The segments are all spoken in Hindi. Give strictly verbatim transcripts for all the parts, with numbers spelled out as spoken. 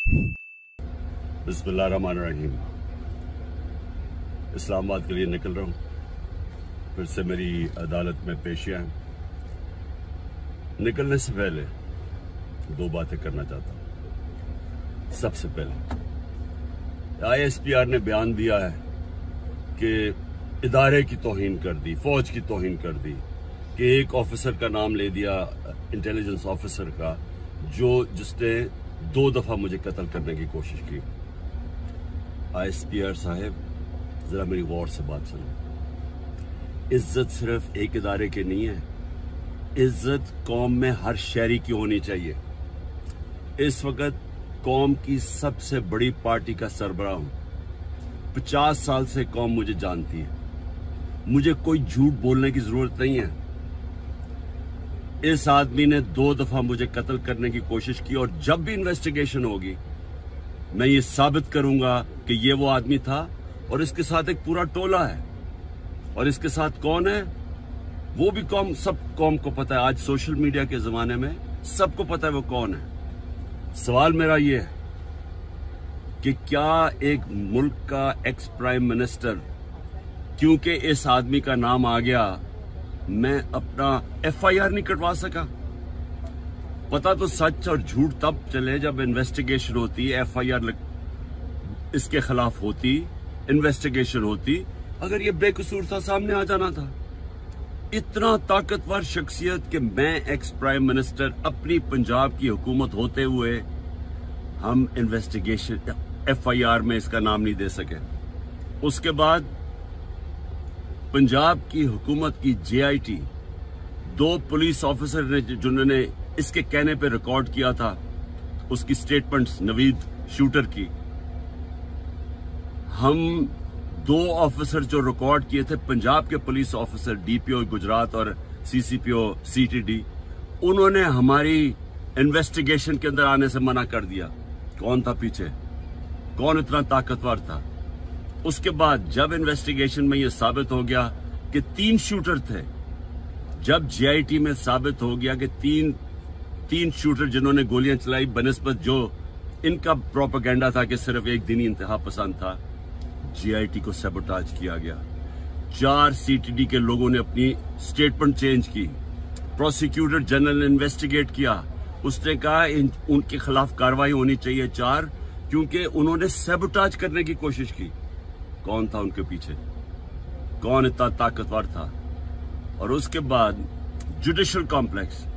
बिस्मिल्लाहिर्रहमानिर्रहीम। इस्लामाबाद के लिए निकल रहा हूँ। फिर से मेरी अदालत में पेशियां हैं। निकलने से पहले दो बातें करना चाहता हूँ। सबसे पहले आई एस पी आर ने बयान दिया है कि इदारे की तौहीन कर दी, फौज की तौहीन कर दी, कि एक ऑफिसर का नाम ले दिया, इंटेलिजेंस ऑफिसर का, जो जिसने दो दफा मुझे कत्ल करने की कोशिश की। आई एस पी आर साहब, जरा मेरी गौर से बात सुनो। इज्जत सिर्फ एक इदारे की नहीं है, इज्जत कौम में हर शहरी की होनी चाहिए। इस वक्त कौम की सबसे बड़ी पार्टी का सरबराह हूं। पचास साल से कौम मुझे जानती है। मुझे कोई झूठ बोलने की जरूरत नहीं है। इस आदमी ने दो दफा मुझे कत्ल करने की कोशिश की, और जब भी इन्वेस्टिगेशन होगी मैं ये साबित करूंगा कि ये वो आदमी था, और इसके साथ एक पूरा टोला है। और इसके साथ कौन है वो भी कौम, सब कौम को पता है। आज सोशल मीडिया के जमाने में सबको पता है वो कौन है। सवाल मेरा ये है कि क्या एक मुल्क का एक्स प्राइम मिनिस्टर, क्योंकि इस आदमी का नाम आ गया, मैं अपना एफ आई आर नहीं कटवा सका? पता तो सच और झूठ तब चले जब इन्वेस्टिगेशन होती, एफ आई आर इसके खिलाफ होती, इन्वेस्टिगेशन होती। अगर ये बेकसूर था, सामने आ जाना था। इतना ताकतवर शख्सियत कि मैं एक्स प्राइम मिनिस्टर, अपनी पंजाब की हुकूमत होते हुए हम इन्वेस्टिगेशन एफ आई आर में इसका नाम नहीं दे सके। उसके बाद पंजाब की हुकूमत की जे आई टी, दो पुलिस ऑफिसर ने जिन्होंने इसके कहने पे रिकॉर्ड किया था उसकी स्टेटमेंट्स, नवीद शूटर की, हम दो ऑफिसर जो रिकॉर्ड किए थे, पंजाब के police officer D P O Gujarat और C C P O C T D, उन्होंने हमारी इन्वेस्टिगेशन के अंदर आने से मना कर दिया। कौन था पीछे? कौन इतना ताकतवर था? उसके बाद जब इन्वेस्टिगेशन में यह साबित हो गया कि तीन शूटर थे, जब जे आई टी में साबित हो गया कि तीन तीन शूटर जिन्होंने गोलियां चलाई, बनिस्बत जो इनका प्रोपेगेंडा था कि सिर्फ एक दिन ही इंतहा पसंद था, जे आई टी को सैबोटाज किया गया। चार सी टी डी के लोगों ने अपनी स्टेटमेंट चेंज की। प्रोसिक्यूटर जनरल ने इन्वेस्टिगेट किया। उसने कहा इन, उनके खिलाफ कार्रवाई होनी चाहिए, चार, क्योंकि उन्होंने सैबोटाज करने की कोशिश की। कौन था उनके पीछे? कौन इतना ताकतवर था? और उसके बाद जुडिशियल कॉम्प्लेक्स,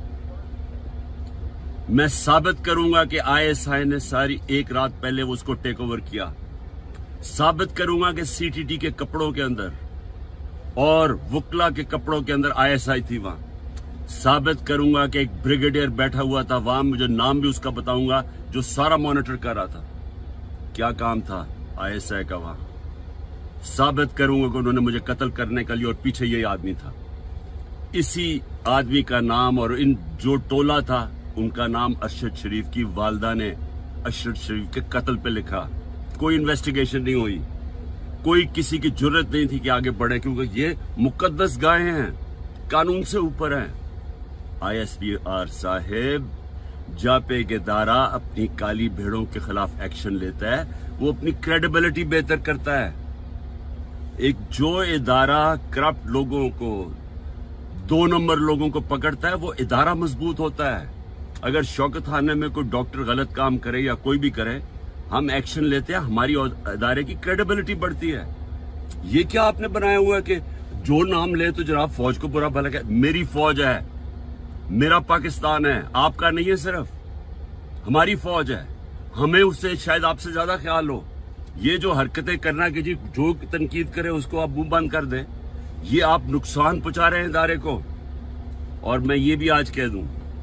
मैं साबित करूंगा कि आई एस आई ने सारी एक रात पहले वो उसको टेक ओवर किया। साबित करूंगा कि सी टी डी के कपड़ों के अंदर और वुकला के कपड़ों के अंदर आई एस आई थी वहां। साबित करूंगा कि एक ब्रिगेडियर बैठा हुआ था वहां, मुझे नाम भी उसका बताऊंगा, जो सारा मॉनिटर कर रहा था। क्या काम था आई एस आई का वहां? साबित करूंगा कि उन्होंने मुझे कत्ल करने के लिए, और पीछे यही आदमी था। इसी आदमी का नाम और इन जो टोला था उनका नाम अरशद शरीफ की वालदा ने अरशद शरीफ के कत्ल पे लिखा। कोई इन्वेस्टिगेशन नहीं हुई, कोई किसी की जुर्रत नहीं थी कि आगे बढ़े, क्योंकि ये मुकद्दस गायें हैं, कानून से ऊपर हैं। आई एस पी आर साहेब, जब एक इदारा अपनी काली भेड़ों के खिलाफ एक्शन लेता है, वो अपनी क्रेडिबिलिटी बेहतर करता है। एक जो इदारा करप्ट लोगों को, दो नंबर लोगों को पकड़ता है, वो इदारा मजबूत होता है। अगर शौकत खाने में कोई डॉक्टर गलत काम करे या कोई भी करे, हम एक्शन लेते हैं, हमारी इदारे की क्रेडिबिलिटी बढ़ती है। ये क्या आपने बनाया हुआ है कि जो नाम ले तो जनाब फौज को बुरा भला कहे? मेरी फौज है, मेरा पाकिस्तान है, आपका नहीं है, सिर्फ हमारी फौज है। हमें उससे शायद आपसे ज्यादा ख्याल हो। ये जो हरकतें करना कि जी जो तनकीद करे उसको आप मुंह बंद कर दें, ये आप नुकसान पहुंचा रहे हैं इदारे को। और मैं ये भी आज कह दूं,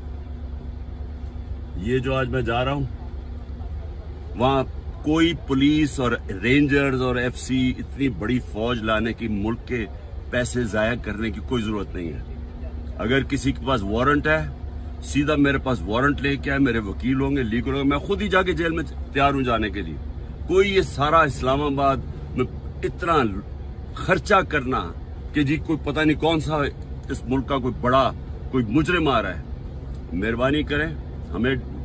ये जो आज मैं जा रहा हूं, वहां कोई पुलिस और रेंजर्स और एफ सी इतनी बड़ी फौज लाने की, मुल्क के पैसे जाया करने की कोई जरूरत नहीं है। अगर किसी के पास वारंट है, सीधा मेरे पास वारंट लेके आए, मेरे वकील होंगे, लीगल होंगे, मैं खुद ही जाके जेल में तैयार हूं जाने के लिए। कोई ये सारा इस्लामाबाद में इतना खर्चा करना कि जी कोई पता नहीं कौन सा इस मुल्क का कोई बड़ा कोई मुजरिम आ रहा है, मेहरबानी करें, हमें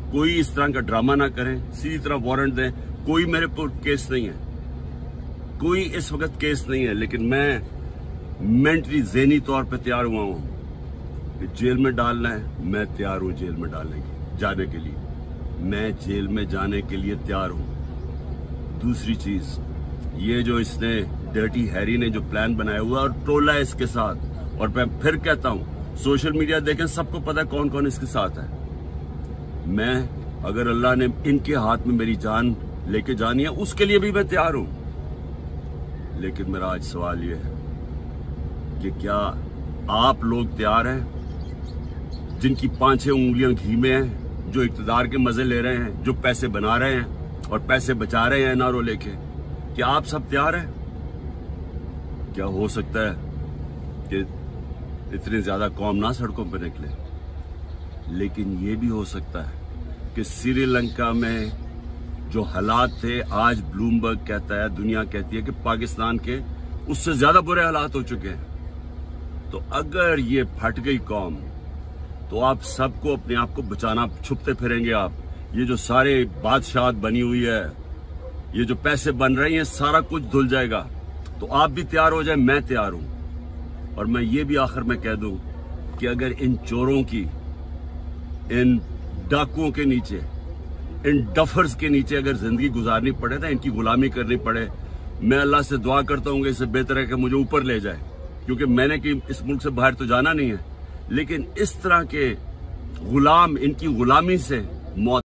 कोई इस तरह का ड्रामा ना करें, सीधी तरह वारंट दें। कोई मेरे पर केस नहीं है, कोई इस वक्त केस नहीं है, लेकिन मैं मेंटली ज़हनी तौर पे तैयार हुआ हूं कि जेल में डालना है, मैं तैयार हूं जेल में डालने की जाने के लिए, मैं जेल में जाने के लिए तैयार हूं। दूसरी चीज, ये जो इसने डर्टी हैरी ने जो प्लान बनाया हुआ और टोला है इसके साथ, और मैं फिर कहता हूं सोशल मीडिया देखें, सबको पता है कौन कौन इसके साथ है। मैं अगर अल्लाह ने इनके हाथ में मेरी जान लेके जानी है, उसके लिए भी मैं तैयार हूं। लेकिन मेरा आज सवाल यह है कि क्या आप लोग तैयार हैं, जिनकी पांच छह उंगलियां घी में हैं, जो इक्तदार के मजे ले रहे हैं, जो पैसे बना रहे हैं और पैसे बचा रहे हैं एनआरओ लेके, क्या आप सब तैयार हैं? क्या हो सकता है कि इतनी ज्यादा कौम ना सड़कों पर निकले, लेकिन ये भी हो सकता है कि श्रीलंका में जो हालात थे, आज ब्लूमबर्ग कहता है, दुनिया कहती है कि पाकिस्तान के उससे ज्यादा बुरे हालात हो चुके हैं। तो अगर ये फट गई कौम, तो आप सबको अपने आप को बचाना, छुपते फिरेंगे आप। ये जो सारे बादशाह बनी हुई है, ये जो पैसे बन रही हैं, सारा कुछ धुल जाएगा। तो आप भी तैयार हो जाए, मैं तैयार हूं। और मैं ये भी आखिर में कह दूं कि अगर इन चोरों की, इन डाकुओं के नीचे, इन डफर्स के नीचे अगर जिंदगी गुजारनी पड़े ना, इनकी गुलामी करनी पड़े, मैं अल्लाह से दुआ करता हूँ कि इससे बेहतर है कि मुझे ऊपर ले जाए, क्योंकि मैंने कि इस मुल्क से बाहर तो जाना नहीं है। लेकिन इस तरह के गुलाम, इनकी गुलामी से मौत